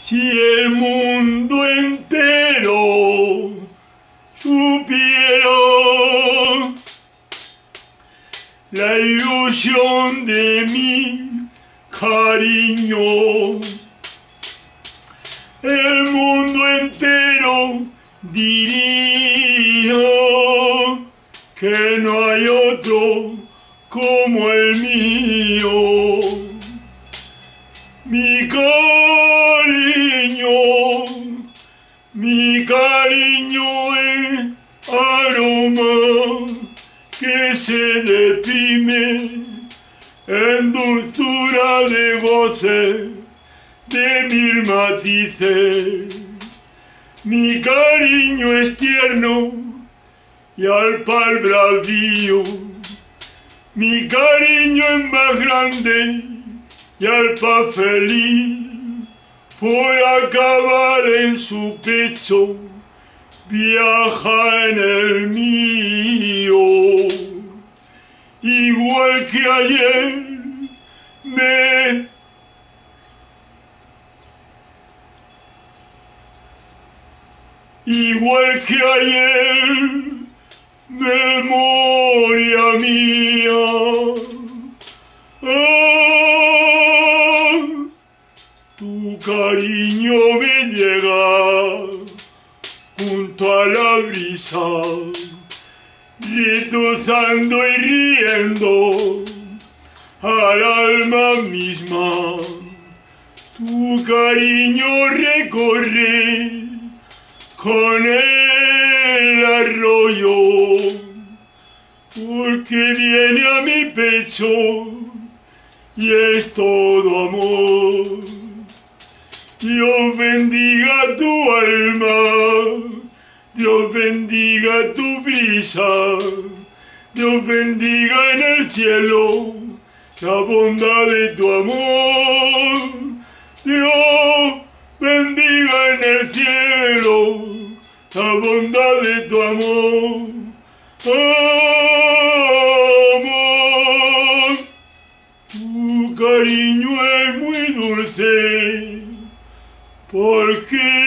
Si el mundo entero supiera la ilusión de mi cariño, el mundo entero diría que no hay otro como el mío. Mi cariño es aroma que se deprime en dulzura de goce de mil matices. Mi cariño es tierno y al par bravío. Mi cariño es más grande y al par feliz por acabar en su pecho, viaja en el mío. Igual que ayer memoria mía. Tu cariño me llega junto a la brisa, retozando y riendo al alma misma. Tu cariño recorre con el arroyo, porque viene a mi pecho y es todo amor. Dios bendiga tu alma, Dios bendiga tu brisa, Dios bendiga en el cielo la bondad de tu amor. Dios bendiga en el cielo la bondad de tu amor. Amor, tu cariño es muy dulce, porque